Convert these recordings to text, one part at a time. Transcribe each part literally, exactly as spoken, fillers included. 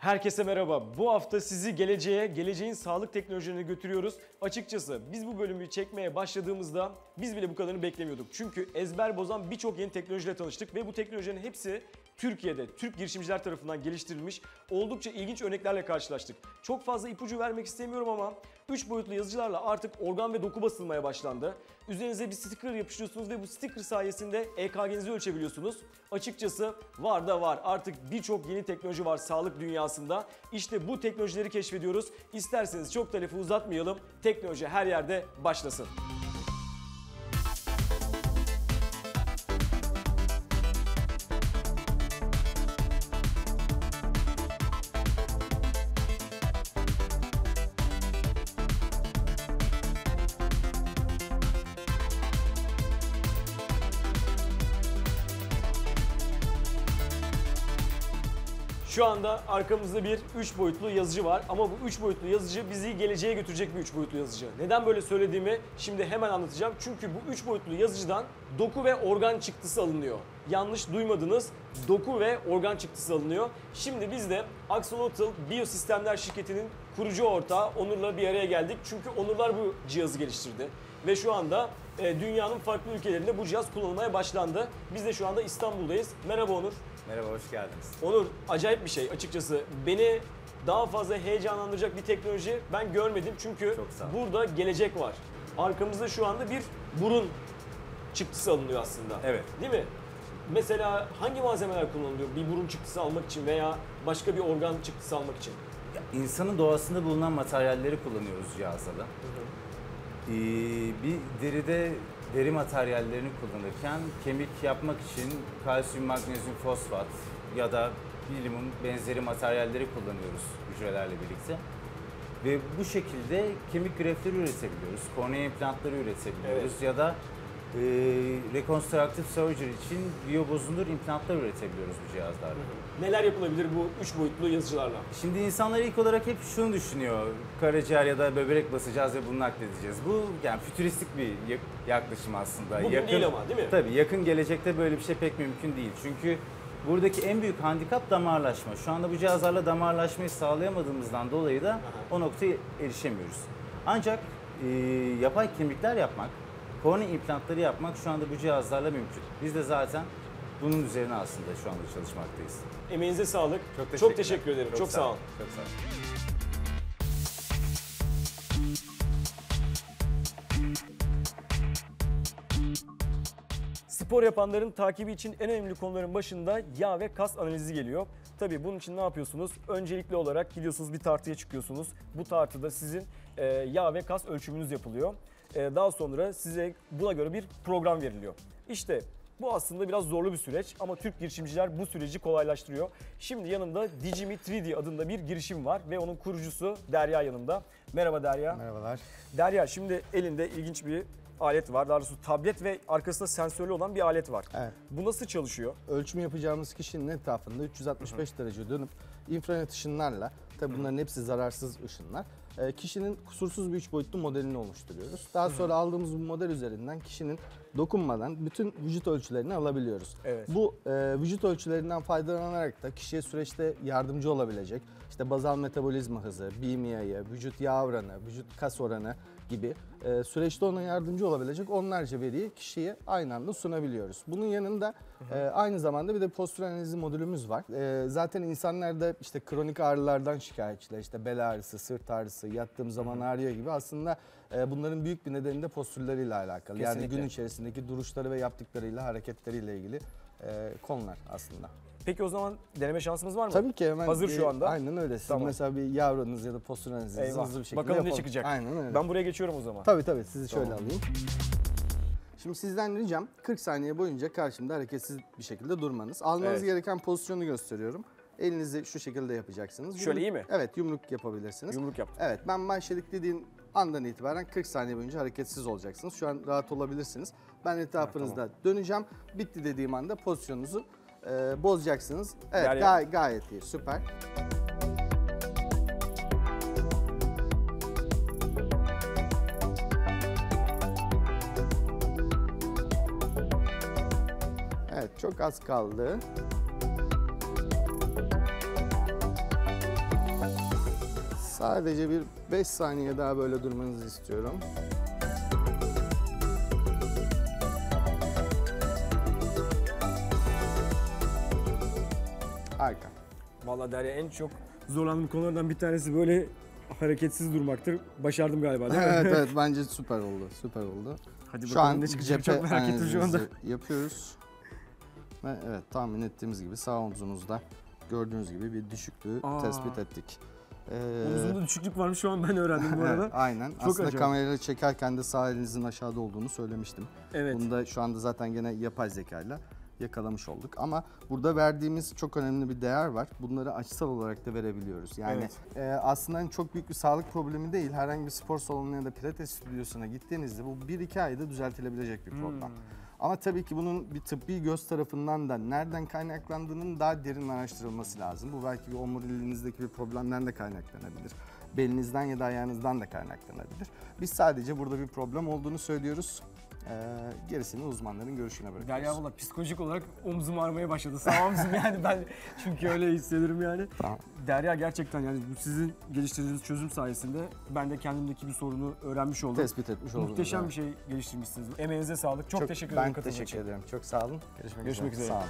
Herkese merhaba. Bu hafta sizi geleceğe, geleceğin sağlık teknolojilerine götürüyoruz. Açıkçası biz bu bölümü çekmeye başladığımızda biz bile bu kadarını beklemiyorduk. Çünkü ezber bozan birçok yeni teknolojiyle tanıştık ve bu teknolojilerin hepsi Türkiye'de, Türk girişimciler tarafından geliştirilmiş oldukça ilginç örneklerle karşılaştık. Çok fazla ipucu vermek istemiyorum ama üç boyutlu yazıcılarla artık organ ve doku basılmaya başlandı. Üzerinize bir sticker yapıştırıyorsunuz ve bu sticker sayesinde E K G'nizi ölçebiliyorsunuz. Açıkçası var da var. Artık birçok yeni teknoloji var sağlık dünyasında. İşte bu teknolojileri keşfediyoruz. İsterseniz çok da lafı uzatmayalım. Teknoloji her yerde başlasın. Şu anda arkamızda bir üç boyutlu yazıcı var ama bu üç boyutlu yazıcı bizi geleceğe götürecek bir üç boyutlu yazıcı. Neden böyle söylediğimi şimdi hemen anlatacağım. Çünkü bu üç boyutlu yazıcıdan doku ve organ çıktısı alınıyor. Yanlış duymadınız, doku ve organ çıktısı alınıyor. Şimdi biz de Axolotl Biyosistemler şirketinin kurucu ortağı Onur'la bir araya geldik. Çünkü Onurlar bu cihazı geliştirdi. Ve şu anda e, dünyanın farklı ülkelerinde bu cihaz kullanılmaya başlandı. Biz de şu anda İstanbul'dayız. Merhaba Onur. Merhaba, hoş geldiniz. Onur, acayip bir şey açıkçası. Beni daha fazla heyecanlandıracak bir teknoloji ben görmedim. Çünkü burada gelecek var. Arkamızda şu anda bir burun çıktısı alınıyor aslında. Evet. Değil mi? Mesela hangi malzemeler kullanılıyor bir burun çıktısı almak için veya başka bir organ çıktısı almak için? Ya, insanın doğasında bulunan materyalleri kullanıyoruz cihazda da. Hı hı. Ee, bir deride deri materyallerini kullanırken kemik yapmak için kalsiyum, magnezyum, fosfat ya da bilimum benzeri materyalleri kullanıyoruz hücrelerle birlikte. Ve bu şekilde kemik grefleri üretebiliyoruz, kornea implantları üretebiliyoruz, evet. Ya da e, reconstructive surgery için biyobozunur implantlar üretebiliyoruz bu cihazlarla. Neler yapılabilir bu üç boyutlu yazıcılarla? Şimdi insanlar ilk olarak hep şunu düşünüyor, karaciğer ya da böbrek basacağız ve bunu nakledeceğiz. Bu yani fütüristik bir yaklaşım aslında. Bugün yakın, değil ama değil mi? Tabii yakın gelecekte böyle bir şey pek mümkün değil. Çünkü buradaki en büyük handikap damarlaşma. Şu anda bu cihazlarla damarlaşmayı sağlayamadığımızdan dolayı da o noktaya erişemiyoruz. Ancak e, yapay kemikler yapmak, kornea implantları yapmak şu anda bu cihazlarla mümkün. Biz de zaten bunun üzerine aslında şu anda çalışmaktayız. Emeğinize sağlık. Çok teşekkür, Çok teşekkür ederim. Çok, Çok sağ olun. Çok sağ olun. Spor yapanların takibi için en önemli konuların başında yağ ve kas analizi geliyor. Tabii bunun için ne yapıyorsunuz? Öncelikli olarak gidiyorsunuz bir tartıya çıkıyorsunuz. Bu tartıda sizin e, yağ ve kas ölçümünüz yapılıyor. E, daha sonra size buna göre bir program veriliyor. İşte bu aslında biraz zorlu bir süreç ama Türk girişimciler bu süreci kolaylaştırıyor. Şimdi yanımda Digimi üç D adında bir girişim var ve onun kurucusu Derya yanımda. Merhaba Derya. Merhabalar. Derya, şimdi elinde ilginç bir alet var. Daha doğrusu tablet ve arkasında sensörlü olan bir alet var. Evet. Bu nasıl çalışıyor? Ölçüm yapacağımız kişinin etrafında üç yüz altmış beş derece dönüp infrared ışınlarla, tabii bunların hepsi zararsız ışınlar, kişinin kusursuz bir üç boyutlu modelini oluşturuyoruz. Daha sonra aldığımız bu model üzerinden kişinin dokunmadan bütün vücut ölçülerini alabiliyoruz. Evet. Bu e, vücut ölçülerinden faydalanarak da kişiye süreçte yardımcı olabilecek işte bazal metabolizma hızı, B M I'yi, vücut yağ oranı, vücut kas oranı gibi e, süreçte ona yardımcı olabilecek onlarca veriyi kişiye aynı anda sunabiliyoruz. Bunun yanında e, aynı zamanda bir de postür analizi modülümüz var. E, zaten insanlarda işte kronik ağrılardan şikayetçiler, işte bel ağrısı, sırt ağrısı, yattığım zaman ağrıyor gibi aslında e, bunların büyük bir nedeni de postürleriyle alakalı. Kesinlikle. Yani gün içerisindeki duruşları ve yaptıklarıyla, hareketleriyle ilgili e, konular aslında. Peki o zaman deneme şansımız var mı? Tabii ki hemen. Hazır şu anda. Aynen öyle. Siz Tamam. mesela bir yavrunuz ya da postür analizinizi hızlı bir şekilde Bakalım yapalım. ne çıkacak. Aynen öyle. Ben buraya geçiyorum o zaman. Tabii tabii, sizi şöyle Tamam. alayım. Şimdi sizden ricam kırk saniye boyunca karşımda hareketsiz bir şekilde durmanız. Almanız Evet. gereken pozisyonu gösteriyorum. Elinizi şu şekilde yapacaksınız. Şöyle iyi mi? Evet, yumruk yapabilirsiniz. Yumruk yaptım. Evet, ben başladık dediğim andan itibaren kırk saniye boyunca hareketsiz olacaksınız. Şu an rahat olabilirsiniz. Ben etrafınızda Evet, tamam. döneceğim. Bitti dediğim anda pozisyonunuzu e, bozacaksınız. Evet, Derya. gay gayet iyi, süper. Evet, çok az kaldı. Sadece bir beş saniye daha böyle durmanızı istiyorum. Harika. Vallahi Derya, en çok zorlandığım konulardan bir tanesi böyle hareketsiz durmaktır. Başardım galiba, değil mi? Evet evet, bence süper oldu. Süper oldu. Hadi Şu bakalım an ne çıkacak, cephe çok merak ettim şu anda. analizimizi yapıyoruz. Ve evet, tahmin ettiğimiz gibi sağ omzunuzda gördüğünüz gibi bir düşüklüğü Aa. tespit ettik. Ee, Omzumda düşüklük varmış, şu an ben öğrendim bu arada. evet, aynen. Çok Aslında acayip. kamerayla çekerken de sağ elinizin aşağıda olduğunu söylemiştim. Evet. Bunu da şu anda zaten gene yapay zekayla yakalamış olduk. Ama burada verdiğimiz çok önemli bir değer var. Bunları açısal olarak da verebiliyoruz. Yani Evet. e, aslında hani çok büyük bir sağlık problemi değil. Herhangi bir spor salonuna ya da pilates stüdyosuna gittiğinizde bu bir iki ayda düzeltilebilecek bir problem. Hmm. Ama tabii ki bunun bir tıbbi göz tarafından da nereden kaynaklandığının daha derin araştırılması lazım. Bu belki bir omuriliğinizdeki bir problemden de kaynaklanabilir. Belinizden ya da ayağınızdan da kaynaklanabilir. Biz sadece burada bir problem olduğunu söylüyoruz. Ee, gerisini uzmanların görüşüne bırakıyoruz. Derya valla psikolojik olarak omzum ağrımaya başladı. Sağ omzum yani, ben çünkü öyle hissederim yani. Tamam. Derya, gerçekten yani bu sizin geliştirdiğiniz çözüm sayesinde ben de kendimdeki bir sorunu öğrenmiş oldum. Tespit etmiş oldunuz. Muhteşem evet. bir şey geliştirmişsiniz. Emeğinize sağlık. Çok, Çok- teşekkür ederim Ben katıldığınız teşekkür için. ederim. Çok sağ olun. Görüşmek, Görüşmek üzere. Sağ olun.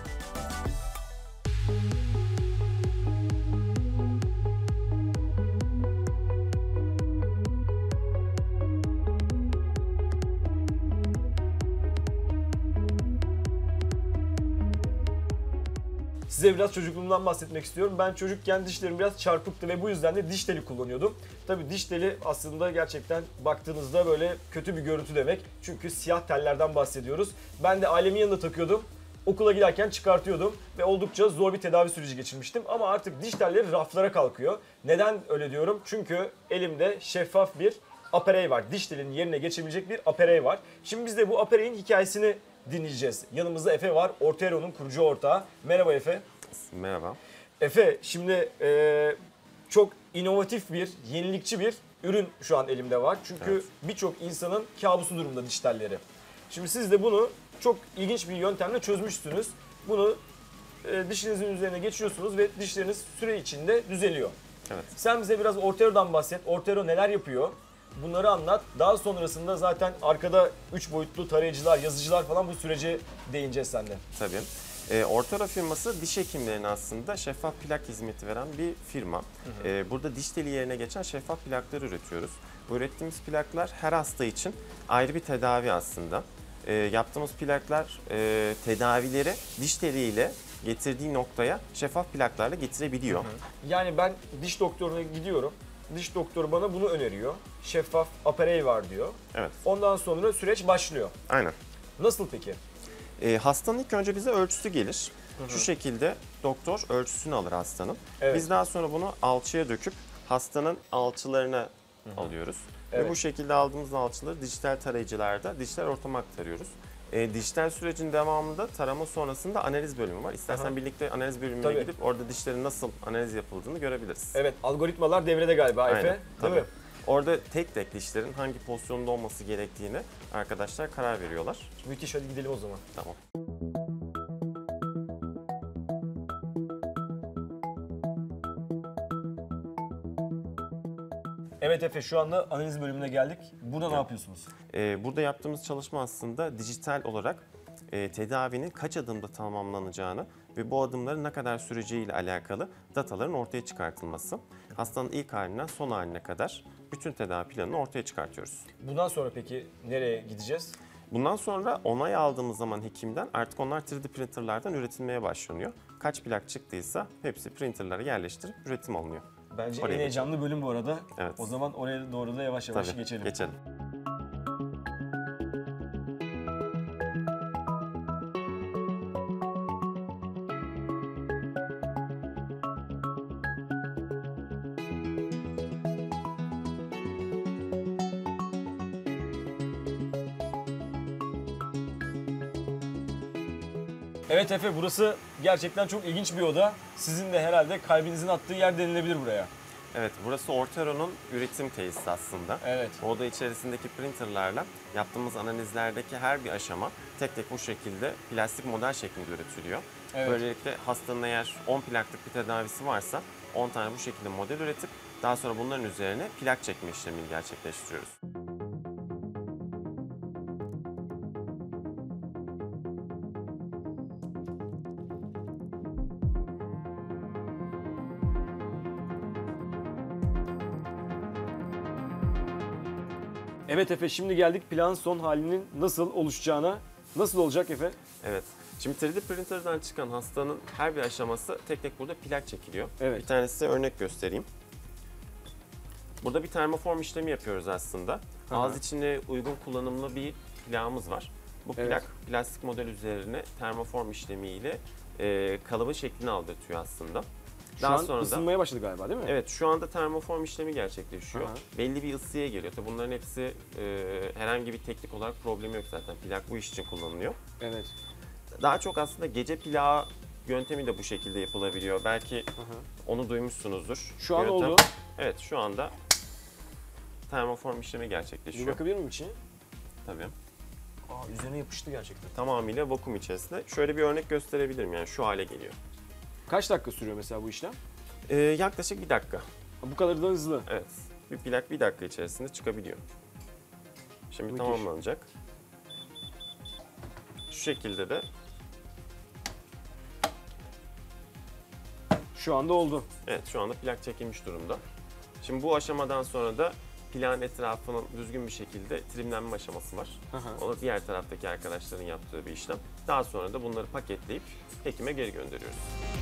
Size biraz çocukluğumdan bahsetmek istiyorum. Ben çocukken dişlerim biraz çarpıktı ve bu yüzden de diş teli kullanıyordum. Tabii diş teli aslında gerçekten baktığınızda böyle kötü bir görüntü demek. Çünkü siyah tellerden bahsediyoruz. Ben de ailemin yanında takıyordum. Okula giderken çıkartıyordum ve oldukça zor bir tedavi süreci geçirmiştim. Ama artık diş telleri raflara kalkıyor. Neden öyle diyorum? Çünkü elimde şeffaf bir aparey var. Diş telinin yerine geçebilecek bir aparey var. Şimdi biz de bu apareyin hikayesini dinleyeceğiz. Yanımızda Efe var, Ortero'nun kurucu ortağı. Merhaba Efe. Merhaba. Efe, şimdi e, çok inovatif bir, yenilikçi bir ürün şu an elimde var. Çünkü Evet. birçok insanın kabusu durumda diş telleri. Şimdi siz de bunu çok ilginç bir yöntemle çözmüşsünüz. Bunu e, dişinizin üzerine geçiriyorsunuz ve dişleriniz süre içinde düzeliyor. Evet. Sen bize biraz Ortero'dan bahset. Ortero neler yapıyor? Bunları anlat. Daha sonrasında zaten arkada üç boyutlu tarayıcılar, yazıcılar falan, bu sürece değineceğiz seninle. Tabii. E, Ortero firması diş hekimlerine aslında şeffaf plak hizmeti veren bir firma. Hı hı. E, burada diş teli yerine geçen şeffaf plaklar üretiyoruz. Bu ürettiğimiz plaklar her hasta için ayrı bir tedavi aslında. E, yaptığımız plaklar e, tedavileri diş teliyle getirdiği noktaya şeffaf plaklarla getirebiliyor. Hı. Yani ben diş doktoruna gidiyorum. Diş doktoru bana bunu öneriyor. Şeffaf aparey var diyor. Evet. Ondan sonra süreç başlıyor. Aynen. Nasıl peki? E, hastanın ilk önce bize ölçüsü gelir. Hı hı. Şu şekilde doktor ölçüsünü alır hastanın. Evet. Biz daha sonra bunu alçıya döküp hastanın alçılarına hı hı. alıyoruz. Evet. Ve bu şekilde aldığımız alçıları dijital tarayıcılarda dijital ortama aktarıyoruz. E, dijital sürecin devamında tarama sonrasında analiz bölümü var. İstersen Aha. birlikte analiz bölümüne Tabii. gidip orada dişlerin nasıl analiz yapıldığını görebiliriz. Evet, algoritmalar devrede galiba Efe. Aynen, Değil tabii. mi? Orada tek tek dişlerin hangi pozisyonda olması gerektiğini arkadaşlar karar veriyorlar. Müthiş, hadi gidelim o zaman. Tamam. Evet Efe, şu anda analiz bölümüne geldik. Burada ne yapıyorsunuz? Ee, burada yaptığımız çalışma aslında dijital olarak e, tedavinin kaç adımda tamamlanacağını ve bu adımların ne kadar süreceğiyle alakalı dataların ortaya çıkartılması. Hastanın ilk halinden son haline kadar bütün tedavi planını ortaya çıkartıyoruz. Bundan sonra peki nereye gideceğiz? Bundan sonra onay aldığımız zaman hekimden artık onlar üç D printerlardan üretilmeye başlanıyor. Kaç plak çıktıysa hepsi printerlara yerleştirip üretim alınıyor. Bence Oraya en heyecanlı bölüm bu arada. Evet. O zaman oraya doğru da yavaş yavaş Tabii, geçelim. geçelim. Evet Efe, burası gerçekten çok ilginç bir oda. Sizin de herhalde kalbinizin attığı yer denilebilir buraya. Evet, burası Ortero'nun üretim tesisi aslında. Evet. Oda içerisindeki printerlarla yaptığımız analizlerdeki her bir aşama tek tek bu şekilde plastik model şeklinde üretiliyor. Evet. Böylelikle hastanın eğer on plaklık bir tedavisi varsa on tane bu şekilde model üretip Daha sonra bunların üzerine plak çekme işlemini gerçekleştiriyoruz. Evet Efe, şimdi geldik plağın son halinin nasıl oluşacağına. Nasıl olacak Efe? Evet. Şimdi üç D printer'dan çıkan hastanın her bir aşaması tek tek burada plak çekiliyor. Evet. Bir tanesi size örnek göstereyim. Burada bir termoform işlemi yapıyoruz aslında. Hı hı. Ağız içine uygun kullanımlı bir plağımız var. Bu plak Evet. plastik model üzerine termoform işlemiyle e, kalıbın şeklini aldırtıyor aslında. Şu Daha an sonra da ısınmaya başladı galiba değil mi? evet, şu anda termoform işlemi gerçekleşiyor. Hı hı. Belli bir ısıya geliyor. Tabii bunların hepsi e, herhangi bir teknik olarak problemi yok zaten. Plak bu iş için kullanılıyor. Evet. Daha çok aslında gece plağı yöntemi de bu şekilde yapılabiliyor. Belki Hı hı. onu duymuşsunuzdur. Şu an Yöntem- oldu. Evet, şu anda termoform işlemi Bir gerçekleşiyor. bakabilir miyim içine? Tabii. Aa, üzerine yapıştı gerçekten. Tamamıyla vakum içerisinde. Şöyle bir örnek gösterebilirim, yani şu hale geliyor. Kaç dakika sürüyor mesela bu işlem? Ee, yaklaşık bir dakika. Ha, bu kadar da hızlı. Evet. Bir plak bir dakika içerisinde çıkabiliyor. Şimdi Müthiş. tamamlanacak. Şu şekilde de Şu anda oldu. evet, şu anda plak çekilmiş durumda. Şimdi bu aşamadan sonra da plağın etrafının düzgün bir şekilde trimlenme aşaması var. Hı hı. O da diğer taraftaki arkadaşların yaptığı bir işlem. Daha sonra da bunları paketleyip hekime geri gönderiyoruz.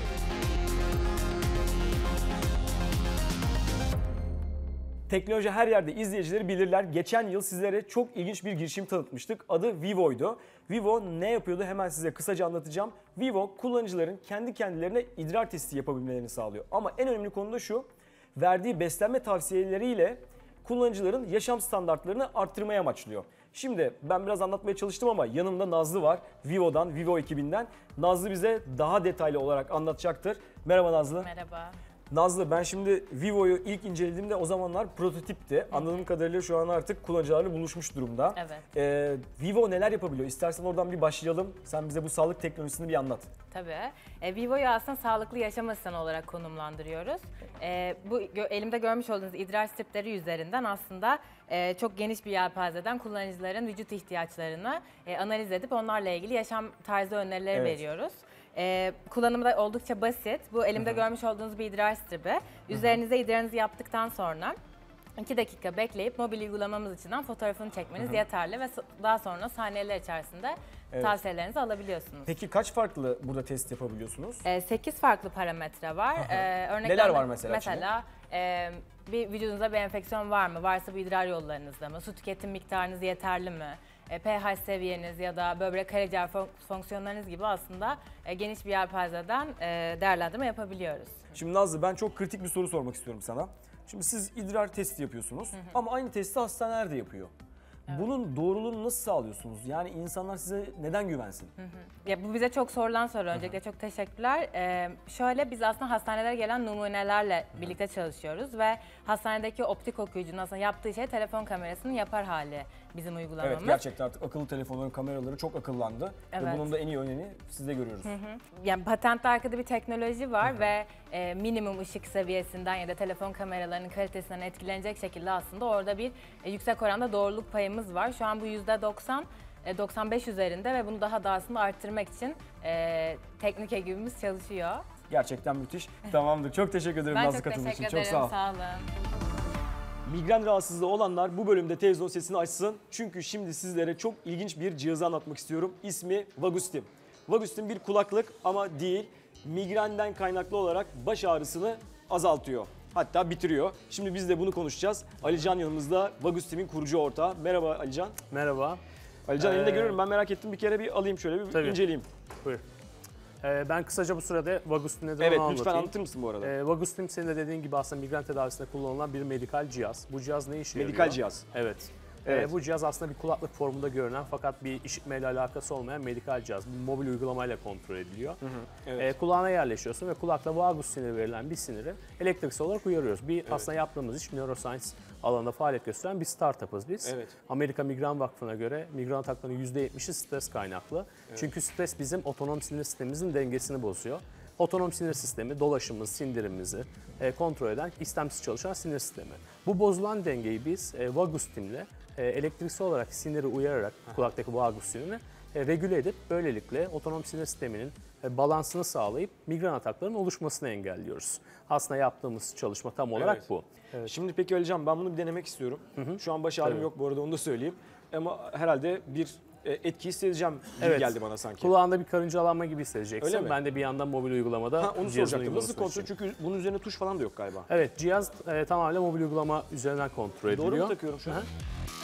Teknoloji her yerde izleyicileri bilirler. Geçen yıl sizlere çok ilginç bir girişim tanıtmıştık. Adı Vivo'ydu. Vivo ne yapıyordu hemen size kısaca anlatacağım. Vivo kullanıcıların kendi kendilerine idrar testi yapabilmelerini sağlıyor. Ama en önemli konu da şu. Verdiği beslenme tavsiyeleriyle kullanıcıların yaşam standartlarını arttırmaya amaçlıyor. Şimdi ben biraz anlatmaya çalıştım ama yanımda Nazlı var. Vivo'dan, Vivo ekibinden. Nazlı bize daha detaylı olarak anlatacaktır. Merhaba Nazlı. Merhaba. Nazlı, ben şimdi Vivo'yu ilk incelediğimde o zamanlar prototipti. Anladığım kadarıyla şu an artık kullanıcılarla buluşmuş durumda. Evet. Ee, Vivo neler yapabiliyor? İstersen oradan bir başlayalım. Sen bize bu sağlık teknolojisini bir anlat. Tabii. E, Vivo'yu aslında sağlıklı yaşam asistanı olarak konumlandırıyoruz. E, bu gö- elimde görmüş olduğunuz idrar stripleri üzerinden aslında e, çok geniş bir yelpazeden kullanıcıların vücut ihtiyaçlarını e, analiz edip onlarla ilgili yaşam tarzı önerileri Evet. veriyoruz. E, kullanımı da oldukça basit. Bu elimde görmüş olduğunuz bir idrar stribi. Üzerinize idrarınızı yaptıktan sonra iki dakika bekleyip mobil uygulamamız içinden fotoğrafını çekmeniz yeterli ve s- daha sonra saniyeler içerisinde Evet. tavsiyelerinizi alabiliyorsunuz. Peki kaç farklı burada test yapabiliyorsunuz? sekiz farklı parametre var. Ee, örnekler Neler var mesela Mesela e, bir vücudunuzda bir enfeksiyon var mı? Varsa bu idrar yollarınızda mı? Su tüketim miktarınız yeterli mi? E, pH seviyeniz ya da böbrek karaciğer fon- fonksiyonlarınız gibi aslında e, geniş bir yelpazeden e, değerlendirme yapabiliyoruz. Şimdi Nazlı, ben çok kritik bir soru sormak istiyorum sana. Şimdi siz idrar testi yapıyorsunuz ama aynı testi hastaneler de yapıyor. Bunun doğruluğunu nasıl sağlıyorsunuz? Yani insanlar size neden güvensin? Ya bu bize çok sorulan soru. Öncelikle çok teşekkürler. Ee, şöyle biz aslında hastanelere gelen numunelerle birlikte çalışıyoruz ve hastanedeki optik okuyucunun aslında yaptığı şey telefon kamerasının yapar hali bizim uygulamamız. Evet, gerçekten artık akıllı telefonların kameraları çok akıllandı. Ve Evet. bunun da en iyi örneğini sizde görüyoruz. Yani patentte arkada bir teknoloji var ve e, minimum ışık seviyesinden ya da telefon kameralarının kalitesinden etkilenecek şekilde aslında orada bir e, yüksek oranda doğruluk payımız var. Şu an bu yüzde doksan, e, doksan beş üzerinde ve bunu daha da aslında arttırmak için e, teknik ekibimiz çalışıyor. Gerçekten müthiş. Tamamdır. Çok teşekkür ederim Ben Nazlı çok katıldığın teşekkür için. ederim. Çok sağ ol. Sağ olun. Migren rahatsızlığı olanlar bu bölümde televizyon sesini açsın. Çünkü şimdi sizlere çok ilginç bir cihazı anlatmak istiyorum. İsmi Vagustim. Vagustim bir kulaklık ama değil, migrenden kaynaklı olarak baş ağrısını azaltıyor. Hatta bitiriyor. Şimdi biz de bunu konuşacağız. Alican yanımızda, Vagustim'in kurucu ortağı. Merhaba Alican. Merhaba. Alican Ee, elinde görüyorum, ben merak ettim. Bir kere bir alayım şöyle bir Tabii. inceleyeyim. Buyur. Ee, ben kısaca bu sırada Vagustim nedir Evet, onu lütfen anlatayım. anlatır mısın bu arada? Ee, Vagustim senin de dediğin gibi aslında migren tedavisinde kullanılan bir medikal cihaz. Bu cihaz ne işe yarıyor? Medikal cihaz. Evet. Evet. Ee, bu cihaz aslında bir kulaklık formunda görünen fakat bir işitmeyle alakası olmayan medikal cihaz. Bir mobil uygulamayla kontrol ediliyor. evet. Ee, kulağına yerleşiyorsun ve kulakla vagus siniri verilen bir siniri elektriksel olarak uyarıyoruz. Bir aslında yaptığımız iş neuroscience alanında faaliyet gösteren bir startup'ız biz. Evet. Amerika Migren Vakfı'na göre migren ataklarının yüzde yetmişi stres kaynaklı. Çünkü stres bizim otonom sinir sistemimizin dengesini bozuyor. otonom sinir sistemi, dolaşımımız, sindirimimizi e, kontrol eden istemsiz çalışan sinir sistemi. Bu bozulan dengeyi biz e, vagus stimle e, elektriksel olarak siniri uyararak kulaktaki vagus stimini e, regüle edip böylelikle otonom sinir sisteminin e, balansını sağlayıp migren ataklarının oluşmasını engelliyoruz. Aslında yaptığımız çalışma tam olarak Evet. bu. Şimdi peki Alican, ben bunu bir denemek istiyorum. Şu an baş ağrım Tabii. yok bu arada, onu da söyleyeyim. Ama herhalde bir e, etki hissedeceğim gibi Evet. geldi bana sanki. Kulağında bir karıncalanma gibi hissedeceksin. Öyle mi? Ben de bir yandan mobil uygulamada Ha, onu cihazın soracaktım. Nasıl uygulamasını kontrol? açıyorum. Çünkü bunun üzerine tuş falan da yok galiba. Evet, cihaz e, tamamen mobil uygulama üzerinden kontrol ediliyor. Doğru mu takıyorum şu an? Hı hı.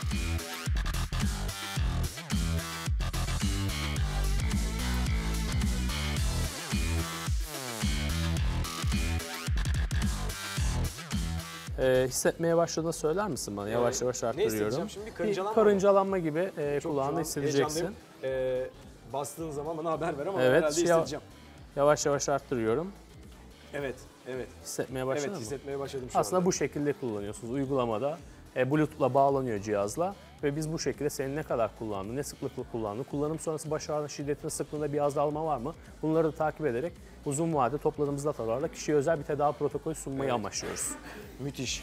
E, hissetmeye başladığını söyler misin bana? Yavaş yavaş Ne arttırıyorum. hissedeceğim şimdi? Bir Karıncalanma mı? karıncalanma gibi e, Çok kulağında şu an hissedeceksin. heyecanlıyım. Ee, bastığın zaman bana haber ver ama Evet, herhalde şey- hissedeceğim. Yavaş yavaş arttırıyorum. Evet, evet. Hissetmeye başladın Evet, mı? hissetmeye başladım şu Aslında anda. bu şekilde kullanıyorsunuz. Uygulamada e, Bluetooth'la bağlanıyor cihazla ve biz bu şekilde senin ne kadar kullandığını, ne sıklıkla kullandığını, kullanım sonrası baş ağrı şiddetinin sıklığında bir azalma var mı? Bunları da takip ederek uzun vadede topladığımız datalarla kişiye özel bir tedavi protokolü sunmayı Evet. amaçlıyoruz. Müthiş.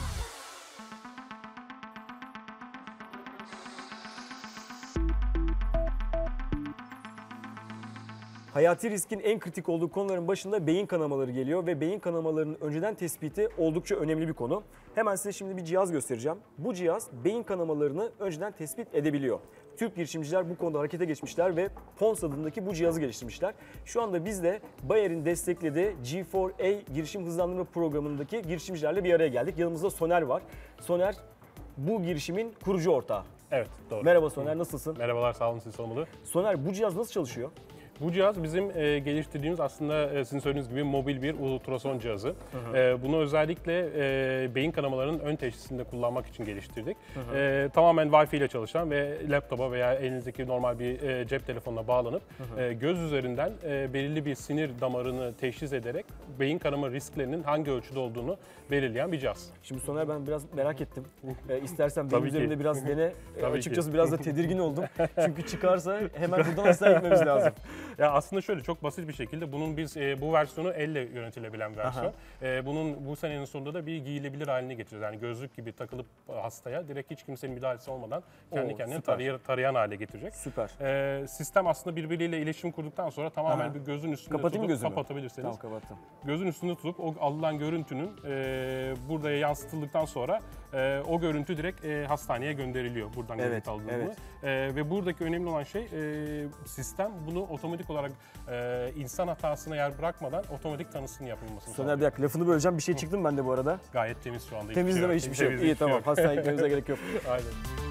Hayati riskin en kritik olduğu konuların başında beyin kanamaları geliyor ve beyin kanamalarının önceden tespiti oldukça önemli bir konu. Hemen size şimdi bir cihaz göstereceğim. Bu cihaz beyin kanamalarını önceden tespit edebiliyor. Türk girişimciler bu konuda harekete geçmişler ve Pons adındaki bu cihazı geliştirmişler. Şu anda biz de Bayer'in desteklediği G dört A girişim hızlandırma programındaki girişimcilerle bir araya geldik. Yanımızda Soner var. Soner bu girişimin kurucu ortağı. Evet, doğru. Merhaba Soner, nasılsın? Merhabalar, sağ olun, siz sormalı. Soner, bu cihaz nasıl çalışıyor? Bu cihaz bizim e, geliştirdiğimiz aslında e, sizin söylediğiniz gibi mobil bir ultrason cihazı. E, bunu özellikle e, beyin kanamalarının ön teşhisinde kullanmak için geliştirdik. E, tamamen Wi-Fi ile çalışan ve laptopa veya elinizdeki normal bir e, cep telefonuna bağlanıp e, göz üzerinden e, belirli bir sinir damarını teşhis ederek beyin kanama risklerinin hangi ölçüde olduğunu belirleyen bir cihaz. Şimdi Soner, ben biraz merak ettim. Ee, istersen benim Tabii ki. üzerimde biraz dene. Ee, Tabii Açıkçası ki. biraz da tedirgin oldum. Çünkü çıkarsa hemen buradan hastaneye gitmemiz lazım. Ya aslında şöyle çok basit bir şekilde bunun biz e, bu versiyonu elle yönetilebilen versiyon. Aha. E, bunun bu senenin sonunda da bir giyilebilir haline getireceğiz. Yani gözlük gibi takılıp hastaya direkt hiç kimsenin müdahalesi olmadan kendi Oo, kendini süper. tarayan, tarayan hale getirecek. Süper. E, sistem aslında birbiriyle iletişim kurduktan sonra tamamen Aha. bir gözün üstünde Kapatayım mı tutup gözümü? kapatabilirsiniz. Tamam, kapattım. Gözün üstünde tutup o alınan görüntünün e, burada yansıtıldıktan sonra e, o görüntü direkt e, hastaneye gönderiliyor buradan Evet, görüntü aldığında. evet. E, ve buradaki önemli olan şey e, sistem bunu otomatik olarak e, insan hatasına yer bırakmadan otomatik tanısının yapılmasını Soner, sağlıyor. bir dakika, lafını böleceğim. Bir şey çıktı mı bende bu arada? Gayet temiz şu anda. Temizleme hiçbir şey yok. İyi, tamam. Hastaneye gitmemize gerek yok. Aynen.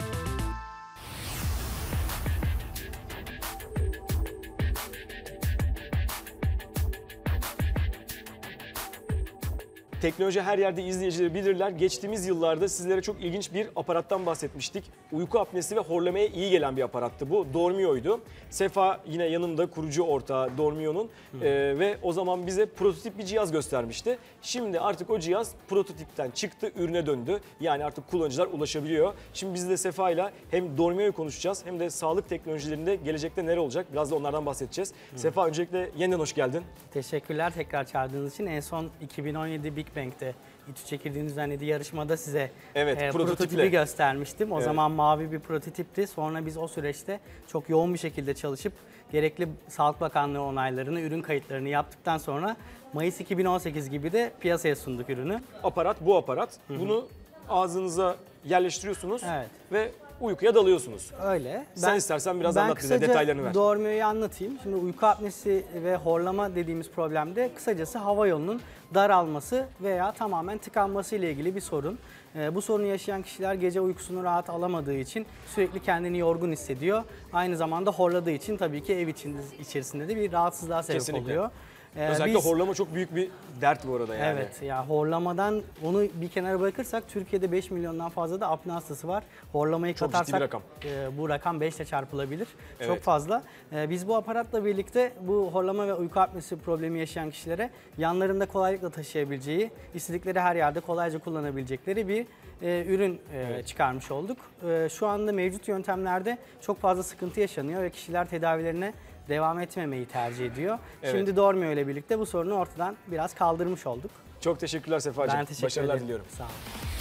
Teknoloji her yerde izleyicileri bilirler. Geçtiğimiz yıllarda sizlere çok ilginç bir aparattan bahsetmiştik. Uyku apnesi ve horlamaya iyi gelen bir aparattı bu. Dormio'ydu. Sefa yine yanımda, kurucu ortağı Dormio'nun. Ee, ve o zaman bize prototip bir cihaz göstermişti. Şimdi artık o cihaz prototipten çıktı, ürüne döndü. Yani artık kullanıcılar ulaşabiliyor. Şimdi biz de Sefa ile hem Dormio'yu konuşacağız hem de sağlık teknolojilerinde gelecekte neler olacak? Biraz da onlardan bahsedeceğiz. Sefa, öncelikle yeniden hoş geldin. Teşekkürler tekrar çağırdığınız için. En son iki bin on yedi Big Bang'te İTÜ Çekirdeğin düzenlediği yarışmada size Evet, e, prototiple. prototipi göstermiştim. O Evet. zaman mavi bir prototipti. Sonra biz o süreçte çok yoğun bir şekilde çalışıp gerekli Sağlık Bakanlığı onaylarını, ürün kayıtlarını yaptıktan sonra Mayıs iki bin on sekiz gibi de piyasaya sunduk ürünü. Aparat bu aparat. Bunu ağzınıza yerleştiriyorsunuz Evet. ve uykuya dalıyorsunuz. Öyle. Sen istersen biraz ben anlat bize, kısaca detaylarını ver. Dormio'yu anlatayım. Şimdi uyku apnesi ve horlama dediğimiz problemde kısacası hava yolunun daralması veya tamamen tıkanması ile ilgili bir sorun. Ee, bu sorunu yaşayan kişiler gece uykusunu rahat alamadığı için sürekli kendini yorgun hissediyor. Aynı zamanda horladığı için tabii ki ev içinde, içerisinde de bir rahatsızlığa sebep Kesinlikle. oluyor. Ee, Özellikle biz- horlama çok büyük bir dert bu arada yani. Evet ya, horlamadan onu bir kenara bırakırsak Türkiye'de beş milyondan fazla da apne hastası var. Horlamayı Çok ciddi bir katarsak rakam. e, bu rakam beş ile çarpılabilir. Evet. Çok fazla. E, biz bu aparatla birlikte bu horlama ve uyku apnesi problemi yaşayan kişilere yanlarında kolaylıkla taşıyabileceği, istedikleri her yerde kolayca kullanabilecekleri bir e, ürün e, Evet. çıkarmış olduk. E, şu anda mevcut yöntemlerde çok fazla sıkıntı yaşanıyor ve kişiler tedavilerine devam etmemeyi tercih ediyor. Evet. Şimdi Dormio ile birlikte bu sorunu ortadan biraz kaldırmış olduk. Çok teşekkürler Sefacığım. Ben teşekkür Başarılar ederim. diliyorum. Sağ olun.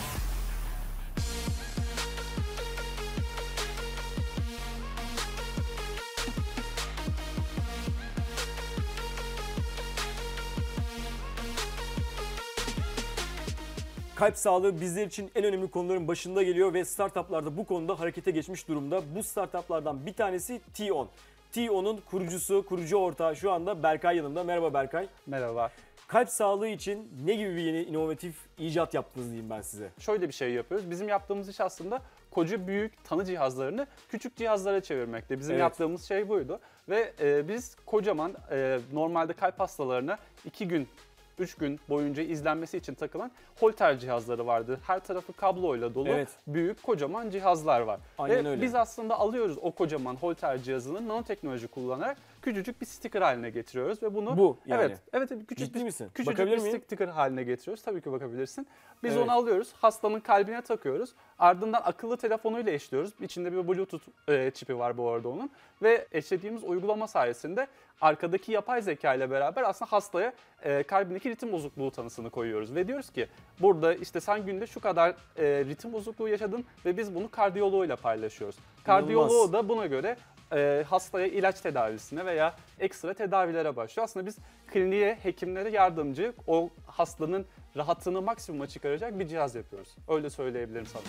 Kalp sağlığı bizler için en önemli konuların başında geliyor ve startuplarda bu konuda harekete geçmiş durumda. Bu startuplardan bir tanesi T on. T on'un kurucusu, kurucu ortağı şu anda Berkay yanımda. Merhaba Berkay. Merhaba. Kalp sağlığı için ne gibi bir yeni inovatif icat yaptınız diyeyim ben size. Şöyle bir şey yapıyoruz. Bizim yaptığımız iş aslında koca büyük tanı cihazlarını küçük cihazlara çevirmekte. Bizim Evet. yaptığımız şey buydu. Ve e, biz kocaman e, normalde kalp hastalarına iki gün, üç gün boyunca izlenmesi için takılan Holter cihazları vardı. Her tarafı kabloyla dolu Evet. büyük kocaman cihazlar var. Aynen Ve öyle. biz aslında alıyoruz o kocaman Holter cihazını nanoteknoloji kullanarak küçücük bir sticker haline getiriyoruz ve bunu Bu yani. evet evet evet, küçük Ciddi bir, misin? küçücük Bakabilir bir miyim? sticker haline getiriyoruz. Tabii ki bakabilirsin. Biz Evet. onu alıyoruz, hastanın kalbine takıyoruz. Ardından akıllı telefonuyla eşliyoruz. İçinde bir Bluetooth e, çipi var bu arada onun. Ve eşlediğimiz uygulama sayesinde arkadaki yapay zeka ile beraber aslında hastaya e, kalbindeki ritim bozukluğu tanısını koyuyoruz. Ve diyoruz ki burada işte sen günde şu kadar e, ritim bozukluğu yaşadın ve biz bunu kardiyoloğuyla paylaşıyoruz. Kardiyoloğu da buna göre e, hastaya ilaç tedavisine veya ekstra tedavilere başlıyor. Aslında biz kliniğe, hekimlere yardımcı, o hastanın rahatını maksimuma çıkaracak bir cihaz yapıyoruz. Öyle söyleyebilirim sana.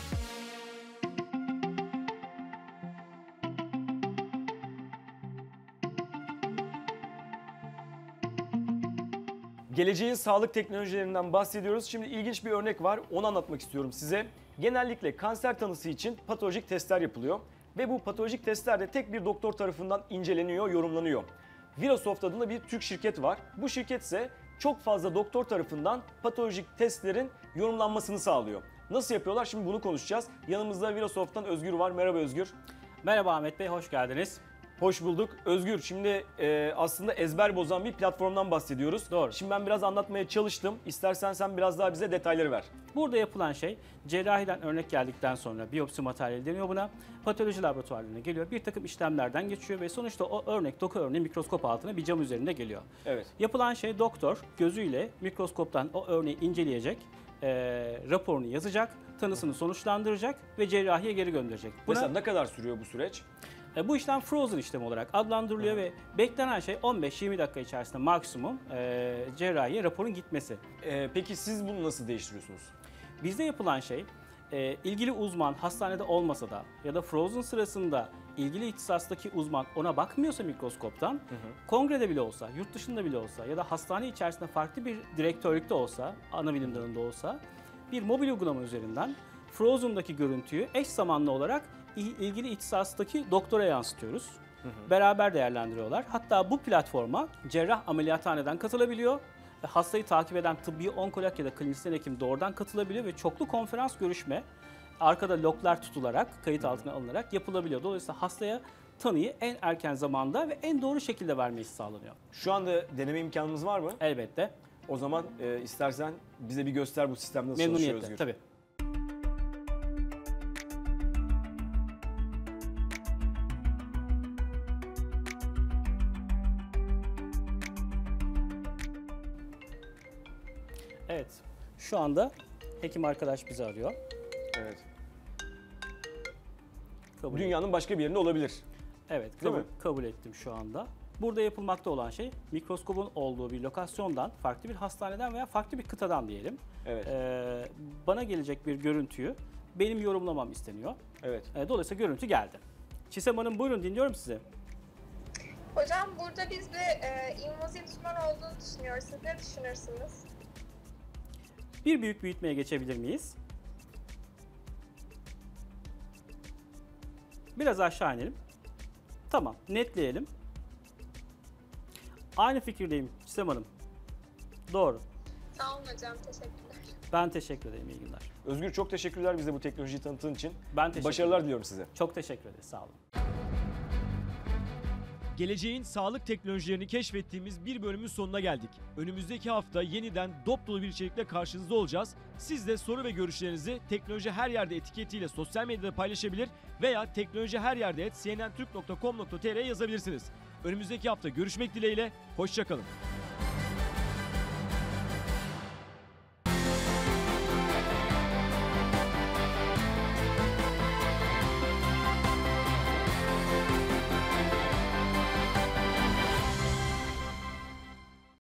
Geleceğin sağlık teknolojilerinden bahsediyoruz. Şimdi ilginç bir örnek var. Onu anlatmak istiyorum size. Genellikle kanser tanısı için patolojik testler yapılıyor. Ve bu patolojik testler de tek bir doktor tarafından inceleniyor, yorumlanıyor. Virasoft adında bir Türk şirket var. Bu şirket ise çok fazla doktor tarafından patolojik testlerin yorumlanmasını sağlıyor. Nasıl yapıyorlar? Şimdi bunu konuşacağız. Yanımızda Virasoft'tan Özgür var. Merhaba Özgür. Merhaba Ahmet Bey, hoş geldiniz. Hoş bulduk. Özgür, şimdi e, aslında ezber bozan bir platformdan bahsediyoruz. Doğru. Şimdi ben biraz anlatmaya çalıştım. İstersen sen biraz daha bize detayları ver. Burada yapılan şey, cerrahiden örnek geldikten sonra biyopsi materyali deniyor buna. Patoloji laboratuvarlarına geliyor, bir takım işlemlerden geçiyor ve sonuçta o örnek, doku örneği mikroskop altına bir cam üzerinde geliyor. Evet. Yapılan şey, doktor gözüyle mikroskoptan o örneği inceleyecek, e, raporunu yazacak, tanısını sonuçlandıracak ve cerrahiye geri gönderecek. Buna, Mesela ne kadar sürüyor bu süreç? E, bu işlem frozen işlem olarak adlandırılıyor ve beklenen şey on beş yirmi dakika içerisinde maksimum e, cerrahiye raporun gitmesi. E, peki siz bunu nasıl değiştiriyorsunuz? Bizde yapılan şey, e, ilgili uzman hastanede olmasa da ya da frozen sırasında ilgili ihtisastaki uzman ona bakmıyorsa mikroskoptan, hı hı. kongrede bile olsa, yurt dışında bile olsa ya da hastane içerisinde farklı bir direktörlükte olsa, ana bilim dalında olsa bir mobil uygulama üzerinden frozen'daki görüntüyü eş zamanlı olarak ilgili ihtisastaki doktora yansıtıyoruz. Hı hı. Beraber değerlendiriyorlar. Hatta bu platforma cerrah ameliyathaneden katılabiliyor. Hastayı takip eden tıbbi onkolog ya da klinisyen hekim doğrudan katılabiliyor ve çoklu konferans görüşme arkada loglar tutularak, kayıt altına alınarak yapılabiliyor. Dolayısıyla hastaya tanıyı en erken zamanda ve en doğru şekilde vermesi sağlanıyor. Şu anda deneme imkanımız var mı? Elbette. O zaman e, istersen bize bir göster bu sistem nasıl çalışıyor Memnuniyetle, Özgür. tabii. Evet, şu anda hekim arkadaş bizi arıyor. Evet. Kabul Dünyanın başka bir yerinde olabilir. Evet, Değil kabul, mi? kabul ettim şu anda. Burada yapılmakta olan şey mikroskopun olduğu bir lokasyondan, farklı bir hastaneden veya farklı bir kıtadan diyelim. Evet. Ee, bana gelecek bir görüntüyü benim yorumlamam isteniyor. Evet. Ee, dolayısıyla görüntü geldi. Çisem Hanım buyurun, dinliyorum sizi. Hocam burada biz de e, invazif tümör olduğunu düşünüyoruz. Siz ne düşünürsünüz? Bir büyük büyütmeye geçebilir miyiz? Biraz aşağı inelim. Tamam, netleyelim. Aynı fikirdeyim Çisem Hanım. Doğru. Sağ olun hocam, teşekkürler. Ben teşekkür ederim, iyi günler. Özgür, çok teşekkürler bize bu teknolojiyi tanıttığın için. Ben teşekkür Başarılar ederim. diliyorum size. Çok teşekkür ederiz, sağ olun. Geleceğin sağlık teknolojilerini keşfettiğimiz bir bölümün sonuna geldik. Önümüzdeki hafta yeniden dop dolu bir içerikle karşınızda olacağız. Siz de soru ve görüşlerinizi Teknoloji Her Yerde etiketiyle sosyal medyada paylaşabilir veya teknoloji her yerde et c n n türk nokta com nokta t r'ye yazabilirsiniz. Önümüzdeki hafta görüşmek dileğiyle, hoşçakalın.